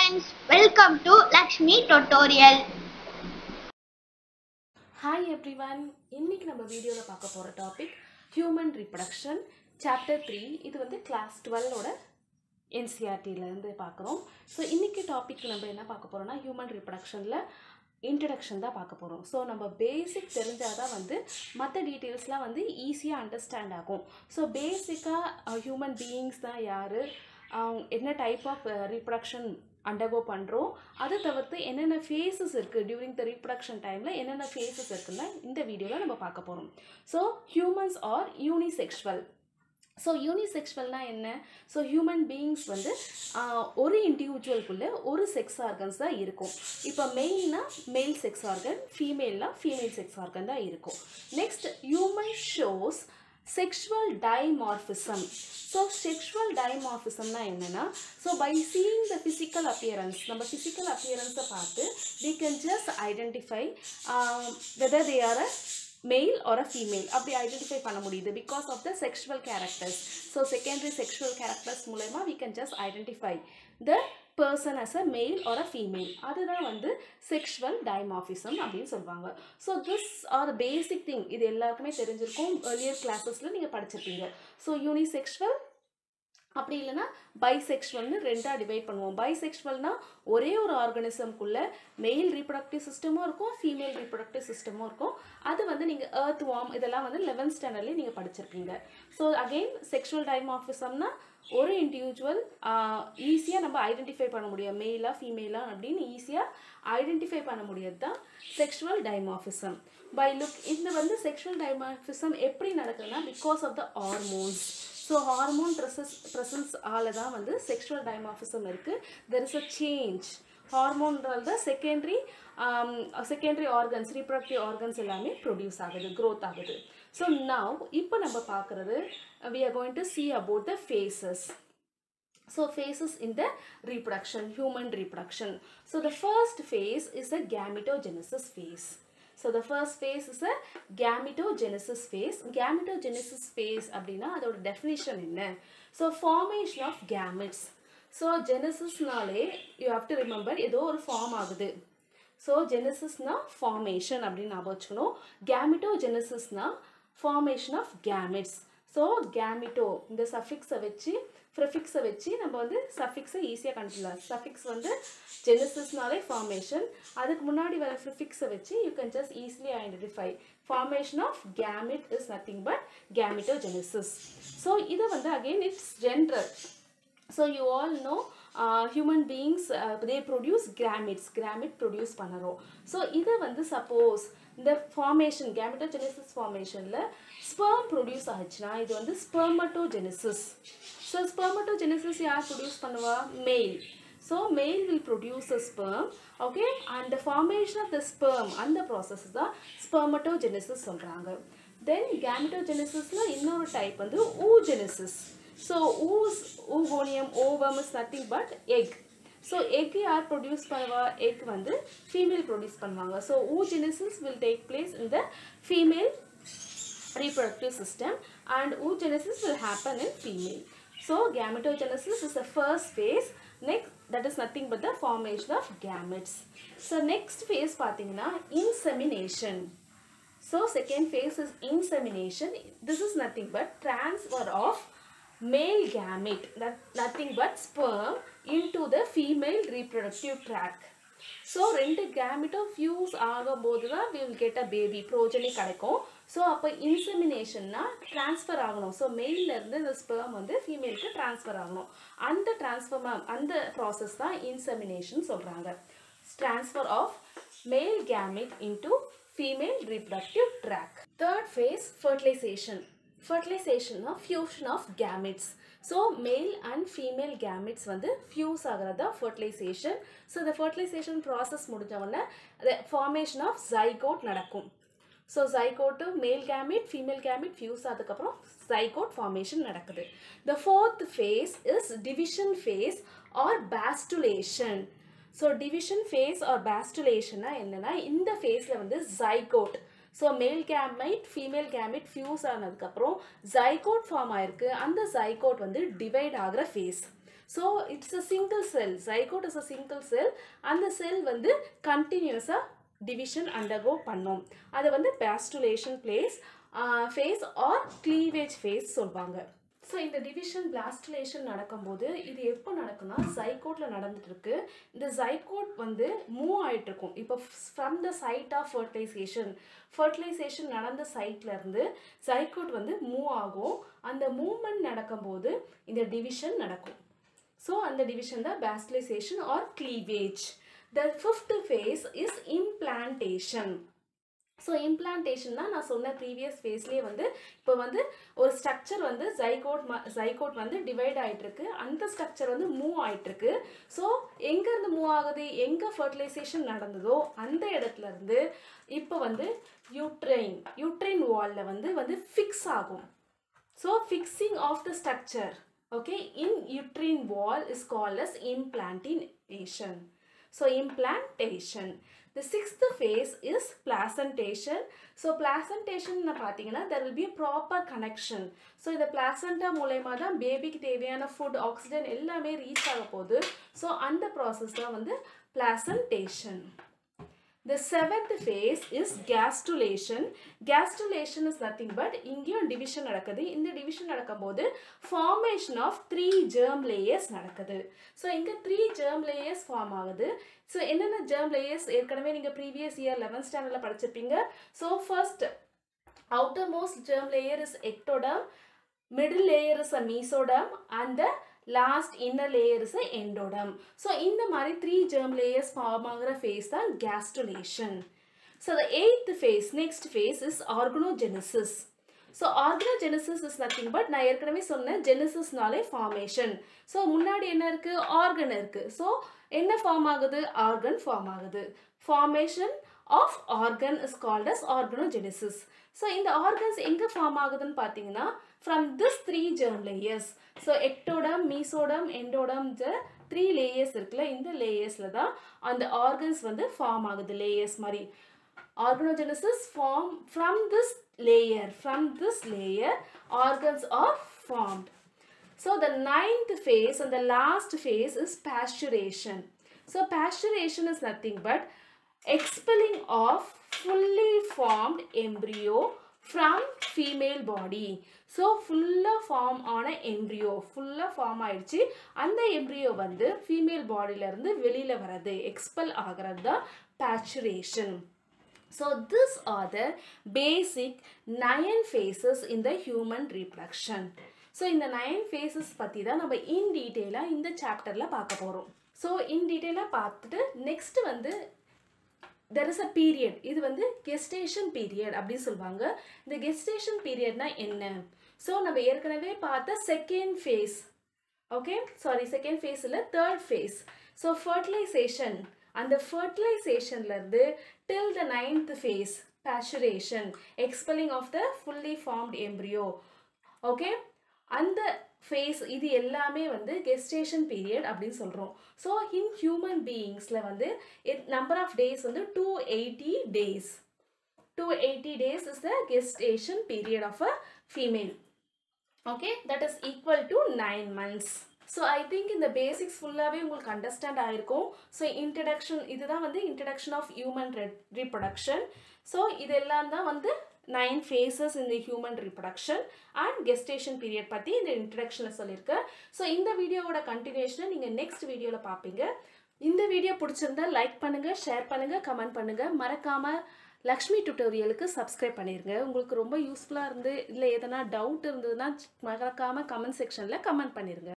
friends, welcome to Lakshmi Tutorial. Hi everyone, இன்னைக்கு நம்ம வீடியோல பார்க்க போற டாபிக் human reproduction chapter 3. இது வந்து class 12 ஓட NCERT ல இருந்து பார்க்கறோம். சோ இன்னைக்கு டாபிக் நம்ம என்ன பார்க்க போறோம்னா human reproductionல introduction தான் பார்க்க போறோம். சோ நம்ம பேசிக் தெரிஞ்சாதான் வந்து மத்த டீடைல்ஸ்லாம் வந்து ஈஸியா அண்டர்ஸ்டாண்ட் ஆகும். சோ பேசிக்கா human beings தான் யாரு, என்ன டைப் ஆஃப் reproduction undergo பண்றோம், அது தவிர்த்து என்னென்ன phases இருக்கு during the reproduction timeல என்னென்ன phases இருக்குன்னா இந்த வீடியோல நம்ம பார்க்க போறோம். So humans are unisexual. So unisexualனா என்ன? So human beings வந்து ஒரு இண்டிவிஜுவல்குள்ள ஒரு செக்ஸ் ஆர்கன்ஸ் தான் இருக்கும். இப்போ மெயில்னா மேல் செக்ஸ் ஆர்கன், ஃபீமேல்னா ஃபீமேல் செக்ஸ் ஆர்கன் தான் இருக்கும். Next human shows sexual dimorphism. So sexual dimorphism na enna? So by seeing the physical appearance, நம்ம physical appearance பார்த்து we can just identify whether they are a male or a female. அப்படி identify பண்ண முடியுது because of the sexual characters. So secondary sexual characters மூலமா we can just identify the person as a male or a female. அதுதான் வந்து sexual dimorphism அப்படின்னு சொல்வாங்க. So this are the basic thing. இது எல்லாருக்குமே தெரிஞ்சிருக்கும், earlier classesல நீங்க படிச்சிருப்பீங்க. So unisexual அப்படி இல்லனா bisexualனு ரெண்டா டிவைட் பண்ணுவோம். bisexualனா ஒரே ஒரு ஆர்கானிசம்க்குள்ள மேல் ரீப்ரொடக்டிவ் சிஸ்டமும் இருக்கும், ஃபீமேல் ரீப்ரொடக்டிவ் சிஸ்டமும் இருக்கும். அது வந்து நீங்க earthworm இதெல்லாம் வந்து 11th ஸ்டாண்டர்ட்ல நீங்க படிச்சிருப்பீங்க. So again sexual dimorphismனா ஒரு இண்டிவிஜுவல் ஈஸியா நம்ம ஐடென்டிஃபை பண்ண முடியும், மேலா ஃபீமேலா அப்படின்னு ஈஸியா ஐடென்டிஃபை பண்ண முடியாது தான் செக்ஷுவல் டைமார்பிசம். பை லுக் இந்த வந்து செக்ஷுவல் டைமார்பிசம் எப்படி நடக்குதுன்னா because of the hormones. So hormone presence ஆல தான் வந்து செக்ஷுவல் டைமார்பிசம் இருக்கு. There is a change. ஹார்மோன்றால் தான் செகண்டரி ஆர்கன்ஸ், ரீப்ரொடக்டிவ் ஆர்கன்ஸ் எல்லாமே ப்ரொடியூஸ் ஆகுது, க்ரோத் ஆகுது. ஸோ நவ் இப்போ நம்ம பார்க்குறது we are going to see about the phases. So phases in the reproduction, human reproduction. So the first phase is a gametogenesis phase. So the first phase is a gametogenesis phase. Gametogenesis phase அப்படினா அதோட definition என்ன? So formation of gametes. So genesis நாலே you have to remember ஏதோ ஒரு form ஆகுது. So genesis na formation அப்படினு ஞாபகம் வச்சுக்கணும். Gametogenesis na formation of gametes. So gameto இந்த suffix வச்சு prefix வச்சு நம்ம வந்து suffix ஈஸியா கண்டுபிடிக்கலாம். suffix வந்து genesis நாலே formation, அதுக்கு முன்னாடி வர prefix வச்சு you can just easily identify. Formation of gamete is nothing but gametogenesis. So இது வந்து again it's general. So you all know human beings they produce gametes, gamete produce பண்ணறோம். So இத வந்து suppose இந்த formation gametogenesis formationல sperm produce ஆச்சுனா இது வந்து spermatogenesis. So spermatogenesis யார் produce பண்ணுவா? Male. So male will produce a sperm, okay, and the formation of the sperm and the process தான் spermatogenesis சொல்றாங்க. Then gametogenesisல இன்னொரு டைப் வந்து oogenesis. So oogonium, ovum is nothing but egg. So egg yaar produce பண்ணுவா? egg வந்து female produce பண்ணுவாங்க. So oogenesis will take place in the female reproductive system and oogenesis will happen in female. So gametogenesis is the first phase. Next, that is nothing but the formation of gametes. So next phase பாத்தீங்கன்னா insemination. So second phase is insemination. This is nothing but transfer of male gamete, nothing but sperm, into the female reproductive tract. So ரெண்டு gameto fuse ஆகும்போது தான் we will get a baby, progeny கிடைக்கும். So அப்போ inseminationனா transfer ஆகணும். So male இருந்து the sperm வந்து femaleக்கு transfer ஆகணும். அந்த transfer அந்த process தான் insemination சொல்றாங்க. Transfer of male gamete into female reproductive tract. Third phase, fertilization. Fertilization na fusion of gametes. So male and female gametes வந்து fuse ஆகிறதா fertilization. So the fertilization process முடிஞ்ச உடனே the formation of zygote நடக்கும். So zygote male gamete, female gamete fuse ஆனதுக்கு அப்புறம் zygote formation நடக்குது. The fourth phase is division phase or bastulation. So division phase or bastulation என்னன்னா இந்த phaseல வந்து zygote, so male gamete female gamete fuse ஆனதுக்கு அப்புறம் zygote form ஆயிருக்கு. அந்த zygote வந்து divide ஆகுற phase. So it's a single cell. Zygote is a single cell. அந்த செல் வந்து கண்டினியூஸாக டிவிஷன் அண்டர்கோ பண்ணும். அதை வந்து blastulation phase or cleavage phase சொல்லுவாங்க. ஸோ இந்த டிவிஷன் பிளாஸ்டுலேஷன் நடக்கும்போது இது எப்போ நடக்குன்னா ஜைகோட்டில் நடந்துட்டு இருக்கு. இந்த ஜைகோட் வந்து மூவ் ஆகிட்டு இருக்கும். இப்போ from the site of fertilization நடந்த சைட்லேருந்து ஜைகோட் வந்து மூவ் ஆகும். அந்த மூவ்மெண்ட் நடக்கும்போது இந்த டிவிஷன் நடக்கும். ஸோ அந்த டிவிஷன் தான் blastulation or cleavage. The fifth phase is implantation. So implantation தான் நான் சொன்ன ப்ரீவியஸ் ஃபேஸ்லேயே வந்து இப்போ வந்து ஒரு ஸ்ட்ரக்சர் வந்து ஜைகோட் வந்து டிவைட் ஆகிட்டுருக்கு. அந்த ஸ்ட்ரக்சர் வந்து மூவ் ஆகிட்டுருக்கு. ஸோ எங்கேருந்து மூவ் ஆகுது, எங்கே ஃபர்டிலைசேஷன் நடந்ததோ அந்த இடத்துலேருந்து இப்போ வந்து யூட்ரைன் வாலில் வந்து ஃபிக்ஸ் ஆகும். So fixing of the structure okay in uterine wall is called as implantation. So implantation. The sixth phase is placentation. So placentation na pathina there will be a proper connection. So the placenta மூலமா தான் பேபிக்கு தேவையான food oxygen எல்லாமே reach ஆக போகுது. So அந்த process தான் வந்து placentation. The seventh phase is gastrulation. Gastrulation is nothing but இங்கேயும் division நடக்குது. இந்த division நடக்கும்போது formation of 3 germ layers நடக்குது. ஸோ இங்கே 3 germ layers ஃபார்ம் ஆகுது. ஸோ என்னென்ன germ layers ஏற்கனவே நீங்கள் ப்ரீவியஸ் இயர் 11th ஸ்டாண்டர்டில் படிச்சிருப்பீங்க. So first outermost germ layer is ectoderm, middle layer is a mesoderm and the last inner layer is a endoderm. So இந்த மாதிரி 3 germ layers form ஆகிற phase தான் gastrulation. So the next phase is organogenesis. So organogenesis is nothing but நான் ஏற்கனவே சொன்ன genesisனாலே formation. So முன்னாடி என்ன இருக்கு, organ இருக்கு. So என்ன ஃபார்ம் ஆகுது, organ ஃபார்ம் ஆகுது. Formation of organ is called as organogenesis. So இந்த organs எங்க ஃபார்ம் ஆகுதுன்னு பார்த்தீங்கன்னா from this 3 germ layers. So ectoderm, mesoderm, endoderm, the 3 layers இருக்குல்ல, இந்த லேயர்ஸ்ல தான் அந்த organs வந்து ஃபார்ம் ஆகுது. லேயர்ஸ் மாதிரி organogenesis form from this layer organs are formed. So the 9th phase and the last phase is pasteurization. So pasteurization is nothing but expelling of fully formed embryo from female body. So full form ஆன embryo full form ஆயிடுச்சு. அந்த embryo வந்து female bodyல இருந்து வெளியில வரது, expel ஆகிறது தான் pasteurization. So these are the basic 9 phases in the human reproduction. So இந்த 9 phases பத்தி தான் நம்ம in detail இந்த சாப்டர்ல பார்க்க போறோம். So in detail பார்த்துட்டு next வந்து there is a period. இது வந்து gestation period அப்படி சொல்வாங்க. இந்த gestation periodனா என்ன? So நம்ம ஏற்கனவே பார்த்த second phase. Okay? Sorry, second phase இல்ல, third phase. So fertilization. அந்த fertilizationல இருந்து till the 9th phase, pasteurization, expelling of the fully formed embryo. Okay? அந்த phase இது எல்லாமே வந்து gestation period அப்படின்னு சொல்றோம். So in human beings-ல வந்து number of days வந்து 280 days. 280 days is the gestation period of a female. Okay, that is equal to 9 months. So I think in the basics full-ஆவே உங்களுக்கு understand ஆயிருக்கும். So introduction, இதுதான் வந்து introduction of human reproduction. So இதெல்லாம் தான் வந்து 9 phases in the human reproduction and gestation period பத்தி இந்த introductionல சொல்லியிருக்கேன். So இந்த வீடியோவோட continuation நீங்க next வீடியோல பார்ப்பீங்க. இந்த வீடியோ பிடிச்சிருந்தா லைக் பண்ணுங்க, ஷேர் பண்ணுங்க, கமெண்ட் பண்ணுங்க. மறக்காம லக்ஷ்மி டியூட்டோரியலுக்கு சப்ஸ்கிரைப் பண்ணிருங்க. உங்களுக்கு ரொம்ப யூஸ்ஃபுல்லா இருந்து இல்ல எதனா டவுட் இருந்ததுன்னா மறக்காம கமெண்ட் செக்ஷன்ல கமெண்ட் பண்ணிருங்க.